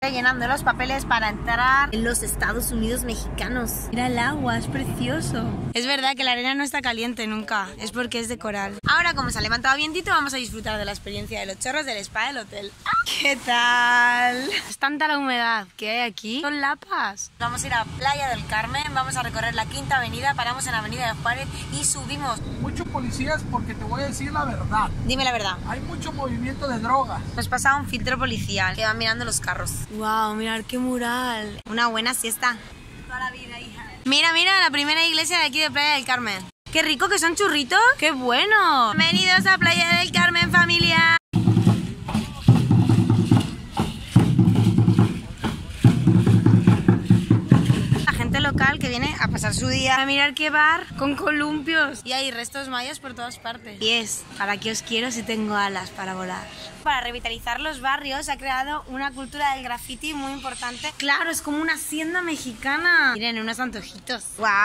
llenando los papeles para entrar en los Estados Unidos mexicanos. Mira el agua, es precioso. Es verdad que la arena no está caliente nunca, es porque es de coral. Ahora, como se ha levantado vientito, vamos a disfrutar de la experiencia de los chorros del spa del hotel. ¿Qué tal? Es tanta la humedad que hay aquí. Son lapas. Vamos a ir a Playa del Carmen, vamos a recorrer la Quinta Avenida, paramos en la Avenida de Juárez y subimos. Muchos policías, porque te voy a decir la verdad. Dime la verdad. Hay mucho movimiento de drogas. Nos pasa un filtro policial que va mirando los carros. Wow, mirad qué mural. Una buena siesta. Toda la vida, hija. Mira, mira, la primera iglesia de aquí de Playa del Carmen. Qué rico que son churritos. Qué bueno. Bienvenidos a Playa del Carmen, familia. Local que viene a pasar su día a mirar qué bar con columpios y hay restos mayas por todas partes. Y es, ¿para qué os quiero si tengo alas para volar? Para revitalizar los barrios se ha creado una cultura del graffiti muy importante. Claro, es como una hacienda mexicana. Miren, unos antojitos.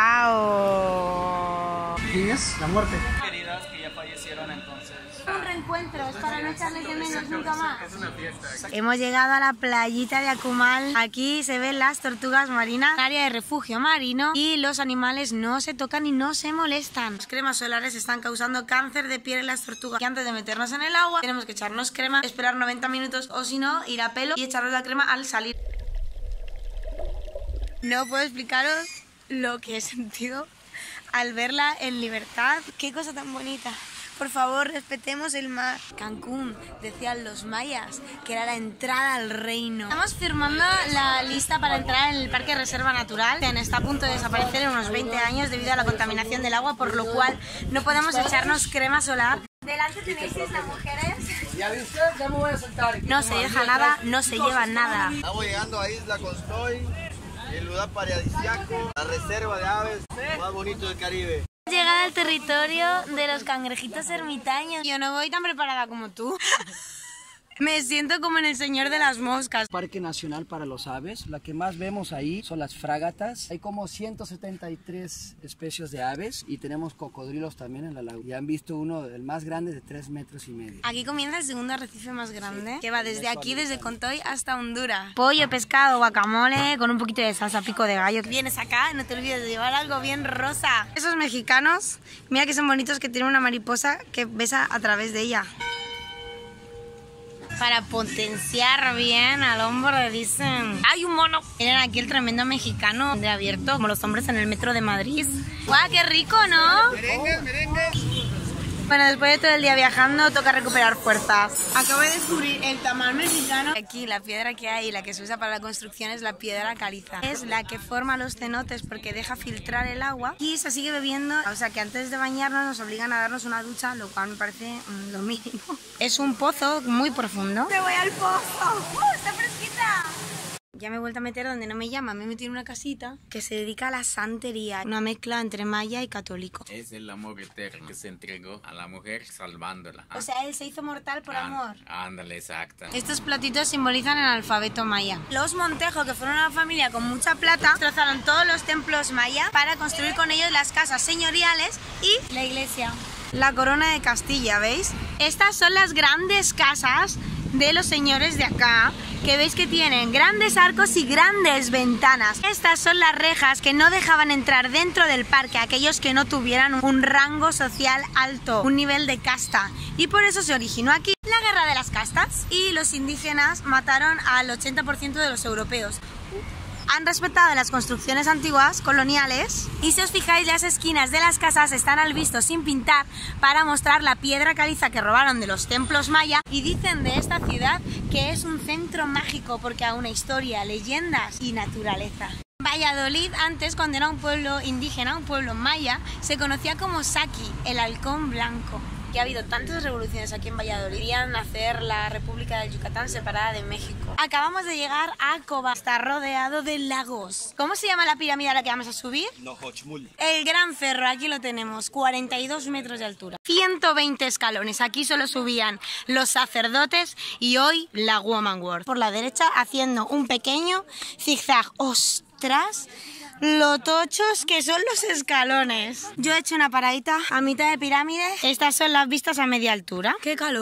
¡Wow! ¿Qué es? La muerte. Queridas que ya fallecieron, entonces. Un reencuentro, es para no echarles de menos nunca más. Es una fiesta. Hemos llegado a la playita de Akumal. Aquí se ven las tortugas marinas, área de refugio marino, y los animales no se tocan y no se molestan. Las cremas solares están causando cáncer de piel en las tortugas. Y antes de meternos en el agua tenemos que echarnos crema, esperar 90 minutos o si no, ir a pelo y echarnos la crema al salir. No puedo explicaros lo que he sentido al verla en libertad. Qué cosa tan bonita. Por favor, respetemos el mar. Cancún, decían los mayas, que era la entrada al reino. Estamos firmando la lista para entrar en el Parque Reserva Natural. Está a punto de desaparecer en unos 20 años debido a la contaminación del agua, por lo cual no podemos echarnos crema solar. Delante tenéis las mujeres. Ya viste, ya me voy a soltar. No se deja nada, no se lleva nada. Estamos llegando a Isla Constoy, el lugar paradisíaco, la reserva de aves más bonito del Caribe. Llegada al territorio de los cangrejitos ermitaños. Yo no voy tan preparada como tú. Me siento como en El Señor de las Moscas. Parque Nacional para los Aves. La que más vemos ahí son las frágatas. Hay como 173 especies de aves y tenemos cocodrilos también en la laguna. Y han visto uno, el más grande, de 3,5 metros. Aquí comienza el segundo arrecife más grande, que va desde aquí, desde Contoy hasta Honduras. Pollo, pescado, guacamole, con un poquito de salsa pico de gallo. Vienes acá, no te olvides de llevar algo bien rosa. Esos mexicanos, mira que son bonitos, que tienen una mariposa que besa a través de ella. Para potenciar bien al hombre, dicen. ¡Hay un mono! Miren aquí el tremendo mexicano de abierto, como los hombres en el metro de Madrid. ¡Guau, qué rico!, ¿no? Merengue, merengue. Bueno, después de todo el día viajando, toca recuperar fuerzas. Acabo de descubrir el tamal mexicano. Aquí la piedra que hay, la que se usa para la construcción, es la piedra caliza. Es la que forma los cenotes porque deja filtrar el agua y se sigue bebiendo. O sea que antes de bañarnos nos obligan a darnos una ducha, lo cual me parece lo mínimo. Es un pozo muy profundo. ¡Me voy al pozo! ¡Está fresquita! Ya me he vuelto a meter donde no me llaman. Me he metido en una casita que se dedica a la santería. Una mezcla entre maya y católico. Es el amor eterno que se entregó a la mujer salvándola. O sea, él se hizo mortal por amor. Ándale, exacto. Estos platitos simbolizan el alfabeto maya. Los Montejo, que fueron una familia con mucha plata, destrozaron todos los templos maya para construir con ellos las casas señoriales y la iglesia. La corona de Castilla, ¿veis? Estas son las grandes casas de los señores de acá, que veis que tienen grandes arcos y grandes ventanas. Estas son las rejas que no dejaban entrar dentro del parque a aquellos que no tuvieran un rango social alto, un nivel de casta. Y por eso se originó aquí la guerra de las castas y los indígenas mataron al 80% de los europeos. Han respetado las construcciones antiguas, coloniales, y si os fijáis, las esquinas de las casas están al visto sin pintar para mostrar la piedra caliza que robaron de los templos maya, y dicen de esta ciudad que es un centro mágico porque aúna historia, leyendas y naturaleza. Valladolid antes, cuando era un pueblo indígena, un pueblo maya, se conocía como Saki, el halcón blanco. Que ha habido tantas revoluciones aquí en Valladolid. Querían hacer la República del Yucatán separada de México. Acabamos de llegar a Cobá. Está rodeado de lagos. ¿Cómo se llama la pirámide a la que vamos a subir? Nojochmul. El Gran Cerro, aquí lo tenemos, 42 metros de altura. 120 escalones, aquí solo subían los sacerdotes y hoy la Woman World. Por la derecha haciendo un pequeño zigzag. ¡Ostras! Lo tochos que son los escalones. Yo he hecho una paradita a mitad de pirámide. Estas son las vistas a media altura. ¡Qué calor!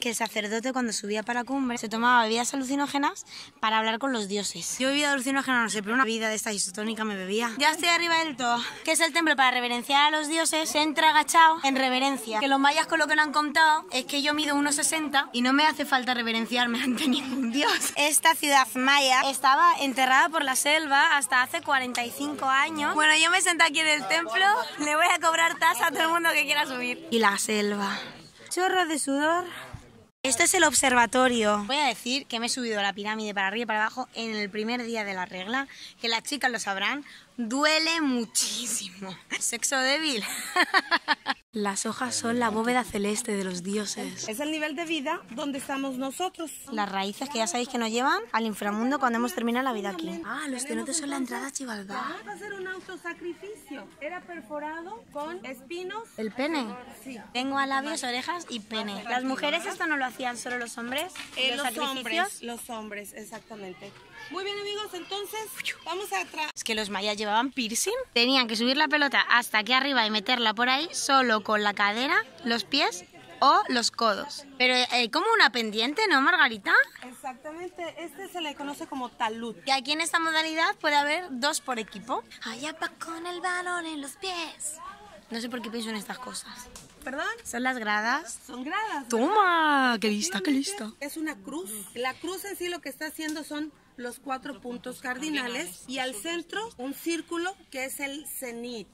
que el sacerdote cuando subía para la cumbre se tomaba bebidas alucinógenas para hablar con los dioses. Yo bebida alucinógena no sé, pero una bebida de esta isotónica me bebía. Ya estoy arriba del todo, que es el templo para reverenciar a los dioses. Se entra agachado en reverencia. Que los mayas, con lo que nos han contado, es que yo mido 1,60 y no me hace falta reverenciarme ante ningún dios. Esta ciudad maya estaba enterrada por la selva hasta hace 45 años. Bueno, yo me senté aquí en el templo, le voy a cobrar tasa a todo el mundo que quiera subir. Y la selva. Chorros de sudor. Este es el observatorio. Voy a decir que me he subido a la pirámide para arriba y para abajo en el primer día de la regla, que las chicas lo sabrán, duele muchísimo. Sexo débil. Las hojas son la bóveda celeste de los dioses. Es el nivel de vida donde estamos nosotros. Las raíces que ya sabéis que nos llevan al inframundo cuando hemos terminado la vida aquí. Ah, los cenotes son la entrada a Xibalbá. Vamos a hacer un autosacrificio. Era perforado con espinos. ¿El pene? Sí. Tengo a labios, orejas y pene. ¿Las mujeres esto no lo hacían solo los hombres? Los hombres, exactamente. Muy bien, amigos, entonces vamos a Es que los mayas llevaban piercing. Tenían que subir la pelota hasta aquí arriba y meterla por ahí solo con la cadera, los pies o los codos. Pero como una pendiente, ¿no, Margarita? Exactamente, este se le conoce como talud. Y aquí en esta modalidad puede haber 2 por equipo. Allá va con el balón en los pies. No sé por qué pienso en estas cosas. ¿Perdón? Son las gradas. Son gradas. ¡Toma! ¡Qué lista, qué lista! Es una cruz. La cruz en sí lo que está haciendo son los 4 puntos cardinales y al centro un círculo que es el cenit.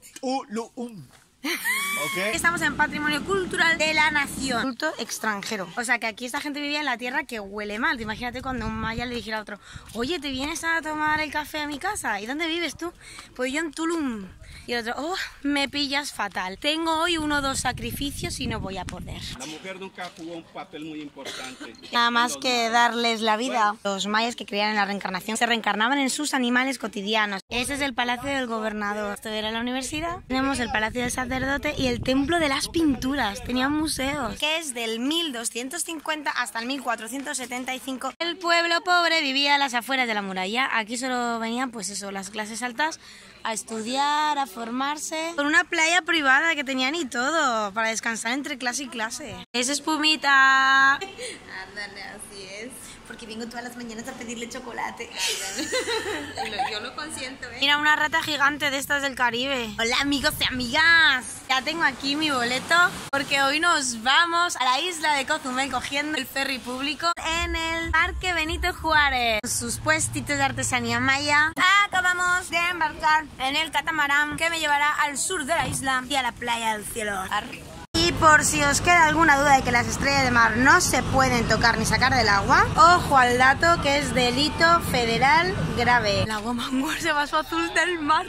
Okay. Estamos en Patrimonio Cultural de la Nación. Culto extranjero. O sea que aquí esta gente vivía en la tierra que huele mal. Imagínate cuando un maya le dijera a otro: oye, ¿te vienes a tomar el café a mi casa? ¿Y dónde vives tú? Pues yo en Tulum. Y el otro: oh, me pillas fatal. Tengo hoy 1 o 2 sacrificios y no voy a poder. La mujer nunca jugó un papel muy importante. Nada más que darles la vida. Los mayas que creían en la reencarnación se reencarnaban en sus animales cotidianos. Ese es el palacio del gobernador. Esto era la universidad. Tenemos el palacio del sacerdote y el templo de las pinturas. Tenían museos. Que es del 1250 hasta el 1475. El pueblo pobre vivía a las afueras de la muralla. Aquí solo venían, pues eso, las clases altas a estudiar, a formarse. Con una playa privada que tenían y todo, para descansar entre clase y clase. Es espumita. Ándale, así es. Porque vengo todas las mañanas a pedirle chocolate. Yo lo consiento, ¿eh? Mira, una rata gigante de estas del Caribe. Hola, amigos y amigas. Ya tengo aquí mi boleto porque hoy nos vamos a la isla de Cozumel cogiendo el ferry público en el Parque Benito Juárez. Sus puestitos de artesanía maya. Acabamos de embarcar en el catamarán que me llevará al sur de la isla y a la playa del cielo. Y por si os queda alguna duda de que las estrellas de mar no se pueden tocar ni sacar del agua, ojo al dato que es delito federal grave. El agua mangor se va a su azul del mar.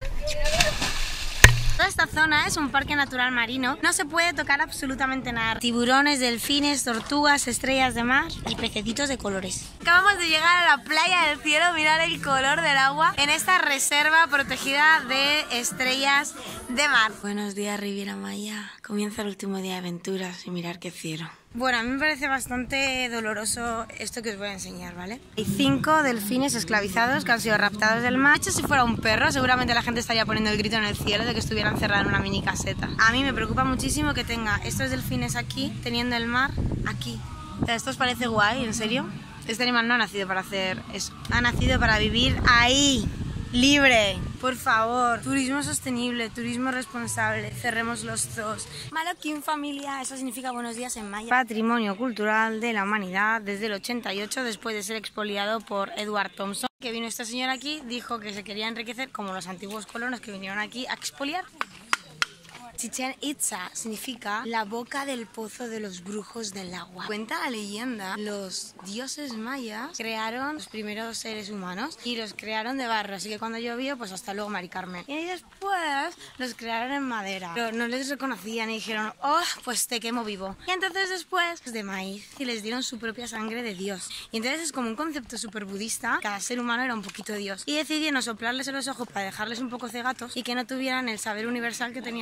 Toda esta zona es un parque natural marino, no se puede tocar absolutamente nada. Tiburones, delfines, tortugas, estrellas de mar y pececitos de colores. Acabamos de llegar a la playa del cielo, mirar el color del agua en esta reserva protegida de estrellas de mar. Buenos días, Riviera Maya. Comienza el último día de aventuras y mirar qué cielo. Bueno, a mí me parece bastante doloroso esto que os voy a enseñar, ¿vale? Hay 5 delfines esclavizados que han sido raptados del mar. De hecho, si fuera un perro, seguramente la gente estaría poniendo el grito en el cielo de que estuvieran cerrados en una mini caseta. A mí me preocupa muchísimo que tenga estos delfines aquí, teniendo el mar aquí. O sea, ¿esto os parece guay? ¿En serio? Este animal no ha nacido para hacer eso. Ha nacido para vivir ahí. Libre, por favor. Turismo sostenible, turismo responsable. Cerremos los zoos. Maloquín familia, eso significa buenos días en maya. Patrimonio cultural de la humanidad desde el 88, después de ser expoliado por Edward Thompson. Que vino esta señora aquí, dijo que se quería enriquecer como los antiguos colonos que vinieron aquí a expoliar. Chichén Itzá significa la boca del pozo de los brujos del agua. Cuenta la leyenda, los dioses mayas crearon los primeros seres humanos y los crearon de barro, así que cuando llovió, pues hasta luego, Mari Carmen. Y después los crearon en madera, pero no les reconocían y dijeron: oh, pues te quemo vivo. Y entonces después de maíz y les dieron su propia sangre de Dios. Y entonces es como un concepto súper budista, cada ser humano era un poquito Dios. Y decidieron soplarles en los ojos para dejarles un poco cegatos y que no tuvieran el saber universal que tenían ellos.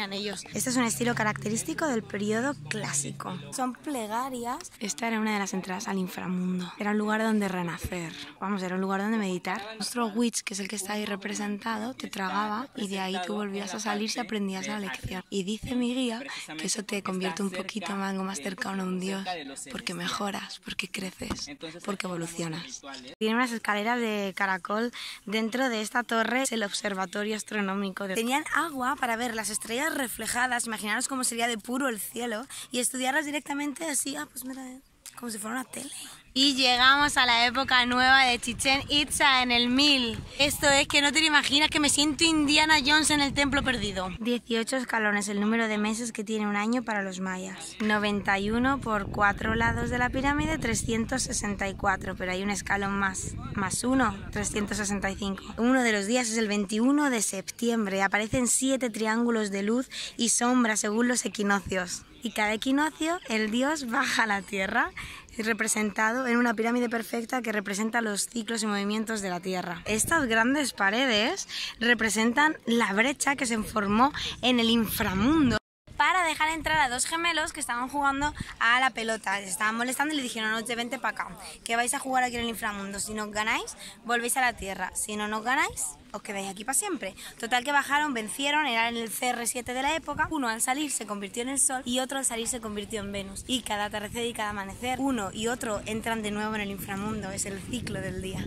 Este es un estilo característico del periodo clásico. Son plegarias. Esta era una de las entradas al inframundo. Era un lugar donde renacer. Vamos, era un lugar donde meditar. Nuestro witch, que es el que está ahí representado, te tragaba y de ahí tú volvías a salir si aprendías la lección. Y dice mi guía que eso te convierte un poquito más, algo más cercano a un dios, porque mejoras, porque creces, porque evolucionas. Tiene unas escaleras de caracol dentro de esta torre, es el observatorio astronómico. Tenían agua para ver las estrellas reflejadas, imaginaros cómo sería de puro el cielo, y estudiarlas directamente así, pues mira, como si fuera una tele. Y llegamos a la época nueva de Chichén Itzá en el 1000. Esto es que no te lo imaginas, que me siento Indiana Jones en el templo perdido. 18 escalones, el número de meses que tiene un año para los mayas. 91 por 4 lados de la pirámide, 364, pero hay un escalón más 1, 365. Uno de los días es el 21 de septiembre. Aparecen 7 triángulos de luz y sombra según los equinoccios. Y cada equinoccio el dios baja a la tierra, representado en una pirámide perfecta que representa los ciclos y movimientos de la Tierra. Estas grandes paredes representan la brecha que se formó en el inframundo para dejar entrar a 2 gemelos que estaban jugando a la pelota. Les estaban molestando y le dijeron: no, vente para acá, que vais a jugar aquí en el inframundo. Si no ganáis, volvéis a la Tierra. Si no ganáis, os quedáis aquí para siempre. Total que bajaron, vencieron, era en el CR7 de la época. Uno al salir se convirtió en el Sol y otro al salir se convirtió en Venus. Y cada atardecer y cada amanecer, uno y otro entran de nuevo en el inframundo. Es el ciclo del día.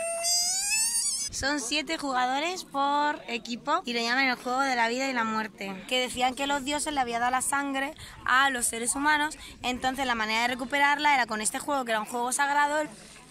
Son 7 jugadores por equipo y le llaman el juego de la vida y la muerte. Que decían que los dioses le habían dado la sangre a los seres humanos, entonces la manera de recuperarla era con este juego, que era un juego sagrado.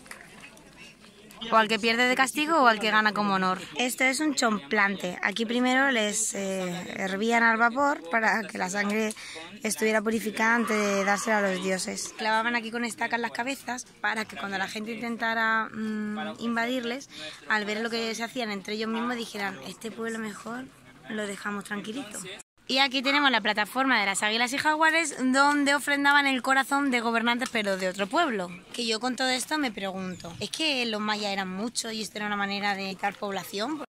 O al que pierde de castigo o al que gana como honor. Esto es un chomplante. Aquí primero les hervían al vapor para que la sangre estuviera purificada antes de dársela a los dioses. Clavaban aquí con estacas las cabezas para que cuando la gente intentara invadirles, al ver lo que se hacían entre ellos mismos, dijeran: este pueblo mejor lo dejamos tranquilito. Y aquí tenemos la plataforma de las águilas y jaguares, donde ofrendaban el corazón de gobernantes pero de otro pueblo. Que yo con todo esto me pregunto, ¿es que los mayas eran muchos y esto era una manera de quitar población?